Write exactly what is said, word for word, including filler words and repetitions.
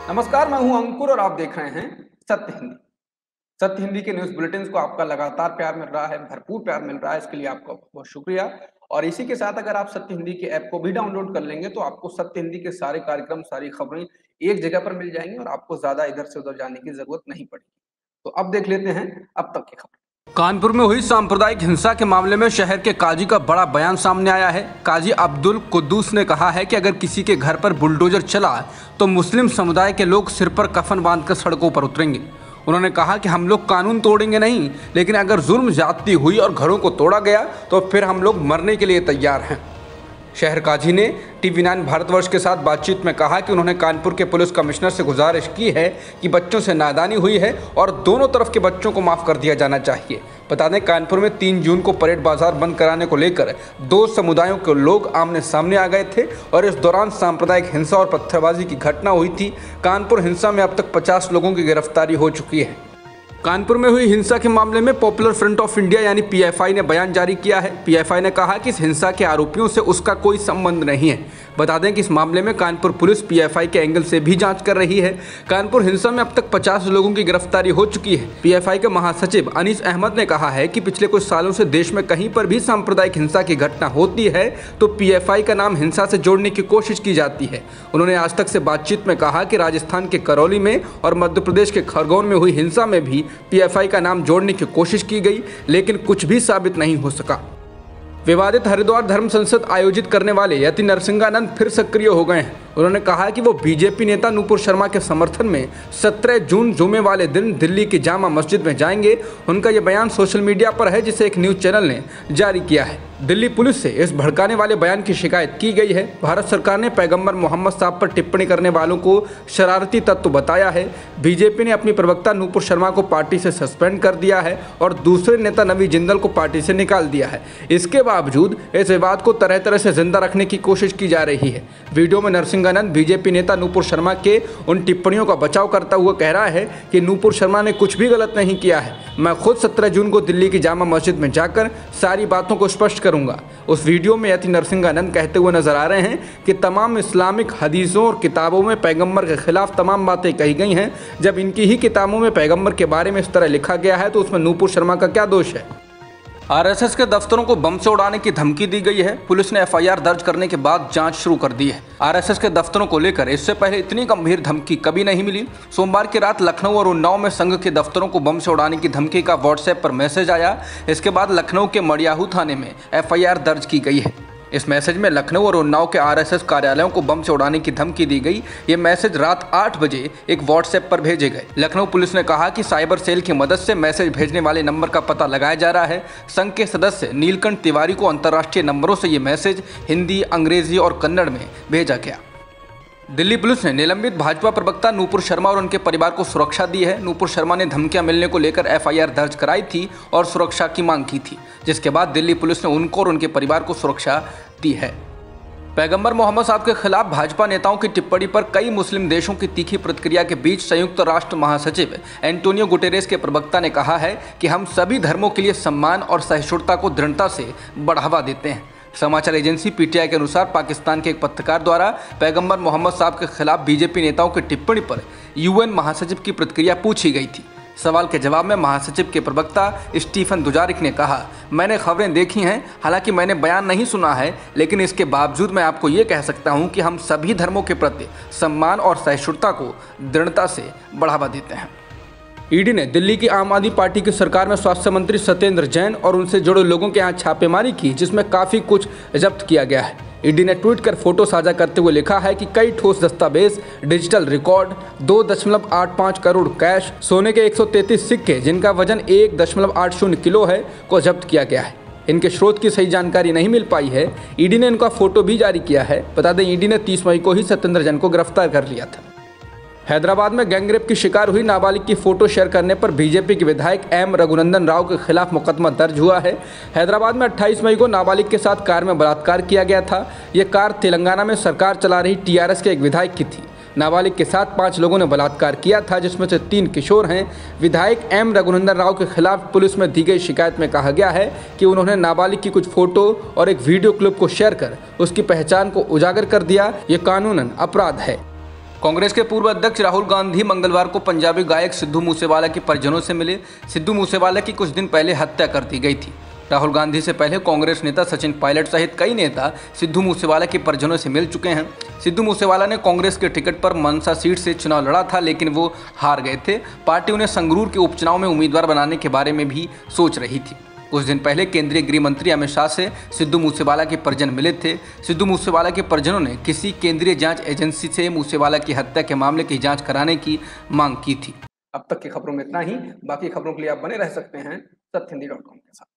नमस्कार, मैं हूं अंकुर और आप देख रहे हैं सत्य हिंदी। सत्य हिंदी के न्यूज़ बुलेटिन्स को आपका लगातार प्यार मिल रहा है, भरपूर प्यार मिल रहा है, इसके लिए आपका बहुत शुक्रिया। और इसी के साथ अगर आप सत्य हिंदी के ऐप को भी डाउनलोड कर लेंगे तो आपको सत्य हिंदी के सारे कार्यक्रम, सारी खबरें एक जगह पर मिल जाएंगी और आपको ज्यादा इधर से उधर जाने की जरूरत नहीं पड़ेगी। तो अब देख लेते हैं अब तक की खबर। कानपुर में हुई सांप्रदायिक हिंसा के मामले में शहर के काजी का बड़ा बयान सामने आया है। काजी अब्दुल कुद्दूस ने कहा है कि अगर किसी के घर पर बुलडोजर चला तो मुस्लिम समुदाय के लोग सिर पर कफन बांधकर सड़कों पर उतरेंगे। उन्होंने कहा कि हम लोग कानून तोड़ेंगे नहीं, लेकिन अगर जुर्म ज्यादती हुई और घरों को तोड़ा गया तो फिर हम लोग मरने के लिए तैयार हैं। शहर काजी ने टीवी नाइन भारतवर्ष के साथ बातचीत में कहा कि उन्होंने कानपुर के पुलिस कमिश्नर से गुजारिश की है कि बच्चों से नादानी हुई है और दोनों तरफ के बच्चों को माफ़ कर दिया जाना चाहिए। बता दें, कानपुर में तीन जून को परेड बाजार बंद कराने को लेकर दो समुदायों के लोग आमने सामने आ गए थे और इस दौरान सांप्रदायिक हिंसा और पत्थरबाजी की घटना हुई थी। कानपुर हिंसा में अब तक पचास लोगों की गिरफ्तारी हो चुकी है। कानपुर में हुई हिंसा के मामले में पॉपुलर फ्रंट ऑफ इंडिया यानी पीएफआई ने बयान जारी किया है। पीएफआई ने कहा कि इस हिंसा के आरोपियों से उसका कोई संबंध नहीं है। बता दें कि इस मामले में कानपुर पुलिस पीएफआई के एंगल से भी जांच कर रही है। कानपुर हिंसा में अब तक पचास लोगों की गिरफ्तारी हो चुकी है। पीएफआई के महासचिव अनीस अहमद ने कहा है कि पिछले कुछ सालों से देश में कहीं पर भी सांप्रदायिक हिंसा की घटना होती है तो पीएफआई का नाम हिंसा से जोड़ने की कोशिश की जाती है। उन्होंने आज तक से बातचीत में कहा कि राजस्थान के करौली में और मध्य प्रदेश के खरगोन में हुई हिंसा में भी पीएफआई का नाम जोड़ने की कोशिश की गई, लेकिन कुछ भी साबित नहीं हो सका। विवादित हरिद्वार धर्म संसद आयोजित करने वाले यति नरसिंहानंद फिर सक्रिय हो गए हैं। उन्होंने कहा कि वो बीजेपी नेता नूपुर शर्मा के समर्थन में सत्रह जून जुमे वाले दिन दिल्ली की जामा मस्जिद में जाएंगे। उनका यह बयान सोशल मीडिया पर है, जिसे एक न्यूज चैनल ने जारी किया है। दिल्ली पुलिस से इस भड़काने वाले बयान की शिकायत की गई है। भारत सरकार ने पैगंबर मोहम्मद साहब पर टिप्पणी करने वालों को शरारती तत्व बताया है। बीजेपी ने अपनी प्रवक्ता नूपुर शर्मा को पार्टी से सस्पेंड कर दिया है और दूसरे नेता नवी जिंदल को पार्टी से निकाल दिया है। इसके बावजूद इस विवाद को तरह तरह से जिंदा रखने की कोशिश की जा रही है। वीडियो में नरसिंहानंद बीजेपी नेता नूपुर शर्मा के उन टिप्पणियों का बचाव करता हुआ कह रहा है कि नूपुर शर्मा ने कुछ भी गलत नहीं किया है। मैं खुद सत्रह जून को दिल्ली की जामा मस्जिद में जाकर सारी बातों को स्पष्ट करूंगा। उस वीडियो में यति नरसिंहानंद कहते हुए नजर आ रहे हैं कि तमाम इस्लामिक हदीसों और किताबों में पैगंबर के खिलाफ तमाम बातें कही गई हैं। जब इनकी ही किताबों में पैगंबर के बारे में इस तरह लिखा गया है तो उसमें नूपुर शर्मा का क्या दोष है। आरएसएस के दफ्तरों को बम से उड़ाने की धमकी दी गई है। पुलिस ने एफआईआर दर्ज करने के बाद जांच शुरू कर दी है। आरएसएस के दफ्तरों को लेकर इससे पहले इतनी गंभीर धमकी कभी नहीं मिली। सोमवार की रात लखनऊ और उन्नाव में संघ के दफ्तरों को बम से उड़ाने की धमकी का व्हाट्सएप पर मैसेज आया। इसके बाद लखनऊ के मड़ियाहू थाने में एफआईआर दर्ज की गई है। इस मैसेज में लखनऊ और उन्नाव के आरएसएस कार्यालयों को बम से उड़ाने की धमकी दी गई। ये मैसेज रात आठ बजे एक व्हाट्सएप पर भेजे गए। लखनऊ पुलिस ने कहा कि साइबर सेल की मदद से मैसेज भेजने वाले नंबर का पता लगाया जा रहा है। संघ के सदस्य नीलकंठ तिवारी को अंतर्राष्ट्रीय नंबरों से ये मैसेज हिंदी, अंग्रेजी और कन्नड़ में भेजा गया। दिल्ली पुलिस ने निलंबित भाजपा प्रवक्ता नूपुर शर्मा और उनके परिवार को सुरक्षा दी है। नूपुर शर्मा ने धमकियां मिलने को लेकर एफआईआर दर्ज कराई थी और सुरक्षा की मांग की थी, जिसके बाद दिल्ली पुलिस ने उनको और उनके परिवार को सुरक्षा दी है। पैगंबर मोहम्मद साहब के खिलाफ भाजपा नेताओं की टिप्पणी पर कई मुस्लिम देशों की तीखी प्रतिक्रिया के बीच संयुक्त राष्ट्र महासचिव एंटोनियो गुटेरेस के प्रवक्ता ने कहा है कि हम सभी धर्मों के लिए सम्मान और सहिष्णुता को दृढ़ता से बढ़ावा देते हैं। समाचार एजेंसी पीटीआई के अनुसार पाकिस्तान के एक पत्रकार द्वारा पैगंबर मोहम्मद साहब के खिलाफ बीजेपी नेताओं की टिप्पणी पर यूएन महासचिव की प्रतिक्रिया पूछी गई थी। सवाल के जवाब में महासचिव के प्रवक्ता स्टीफन दुजारिक ने कहा, मैंने खबरें देखी हैं, हालांकि मैंने बयान नहीं सुना है, लेकिन इसके बावजूद मैं आपको ये कह सकता हूं कि हम सभी धर्मों के प्रति सम्मान और सहिष्णुता को दृढ़ता से बढ़ावा देते हैं। ईडी ने दिल्ली की आम आदमी पार्टी की सरकार में स्वास्थ्य मंत्री सत्येंद्र जैन और उनसे जुड़े लोगों के यहाँ छापेमारी की, जिसमें काफ़ी कुछ जब्त किया गया है। ईडी ने ट्वीट कर फोटो साझा करते हुए लिखा है कि कई ठोस दस्तावेज, डिजिटल रिकॉर्ड, दो दशमलव आठ पाँच करोड़ कैश, सोने के एक सौ तैंतीस सिक्के जिनका वजन एक दशमलव आठ शून्य किलो है को जब्त किया गया है। इनके स्रोत की सही जानकारी नहीं मिल पाई है। ईडी ने इनका फोटो भी जारी किया है। बता दें, ईडी ने तीस मई को ही सत्येंद्र जैन को गिरफ्तार कर लिया था। हैदराबाद में गैंगरेप की शिकार हुई नाबालिग की फोटो शेयर करने पर बीजेपी के विधायक एम रघुनंदन राव के खिलाफ मुकदमा दर्ज हुआ है। हैदराबाद में अट्ठाईस मई को नाबालिग के साथ कार में बलात्कार किया गया था। ये कार तेलंगाना में सरकार चला रही टीआरएस के एक विधायक की थी। नाबालिग के साथ पांच लोगों ने बलात्कार किया था, जिसमें से तीन किशोर हैं। विधायक एम रघुनंदन राव के खिलाफ पुलिस में दी गई शिकायत में कहा गया है कि उन्होंने नाबालिग की कुछ फोटो और एक वीडियो क्लिप को शेयर कर उसकी पहचान को उजागर कर दिया। ये कानूनन अपराध है। कांग्रेस के पूर्व अध्यक्ष राहुल गांधी मंगलवार को पंजाबी गायक सिद्धू मूसेवाला के परिजनों से मिले। सिद्धू मूसेवाला की कुछ दिन पहले हत्या कर दी गई थी। राहुल गांधी से पहले कांग्रेस नेता सचिन पायलट सहित कई नेता सिद्धू मूसेवाला के परिजनों से मिल चुके हैं। सिद्धू मूसेवाला ने कांग्रेस के टिकट पर मनसा सीट से चुनाव लड़ा था, लेकिन वो हार गए थे। पार्टी उन्हें संगरूर के उपचुनाव में उम्मीदवार बनाने के बारे में भी सोच रही थी। कुछ दिन पहले केंद्रीय गृह मंत्री अमित शाह से सिद्धू मूसेवाला के परिजन मिले थे। सिद्धू मूसेवाला के परिजनों ने किसी केंद्रीय जांच एजेंसी से मूसेवाला की हत्या के मामले की जांच कराने की मांग की थी। अब तक की खबरों में इतना ही। बाकी खबरों के लिए आप बने रह सकते हैं सत्य हिंदी डॉट कॉम के साथ।